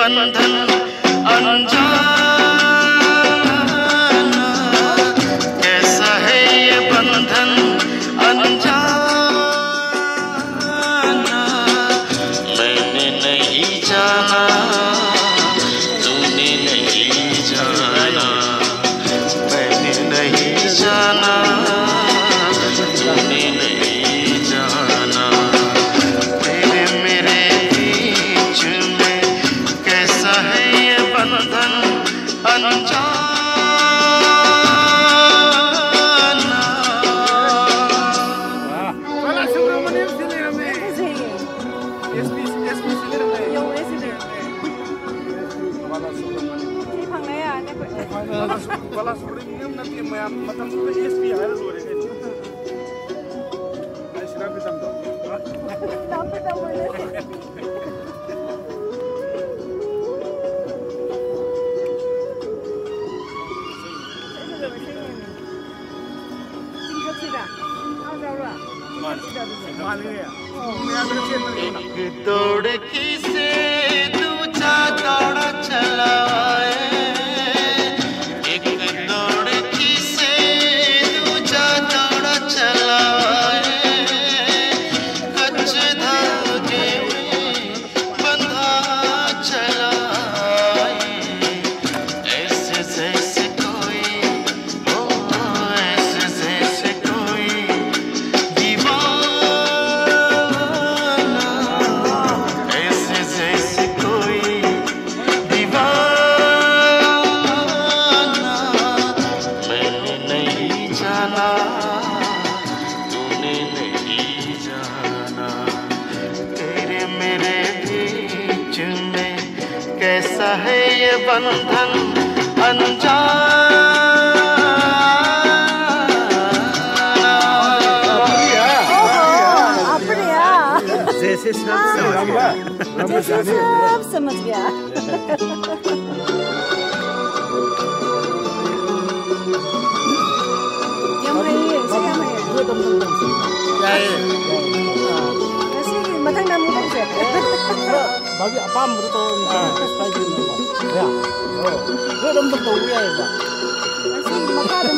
बंधन अनजाना, कैसा है ये बंधन अनजाना। मैंने नहीं जाना, तूने नहीं जाना, मैंने नहीं जाना, तूने नहीं जाना। तेरे मेरे बीच में कैसा है ये बंधन अनजाना। Balasubramaniam nanti matang sudah SP harus boleh kan? Saya sudah bisa tahu. Tapi tak boleh. Tinggal tidak? Ada apa? Mana ya? एक दौड़की से दूजा दौड़ा चला आए, एक दौड़की से दूजा दौड़ा चला आए। कच्च धागे में बंधा चला आए, ऐसे जैसे कोई हो, ऐसे जैसे कोई दीवाना, ऐसे जैसे कोई दीवाना। मैंने नहीं जाना, तूने नहीं जाना। तेरे मेरे बीच में कैसा है ये बंधन अनजाना। Apa जैसे सब सब समझ गया। Yang mana? Saya yang mana? Kasi matang namu kan saya. bagi apa menurut orang style ini ya oh dum dum tahu ya Kasi maka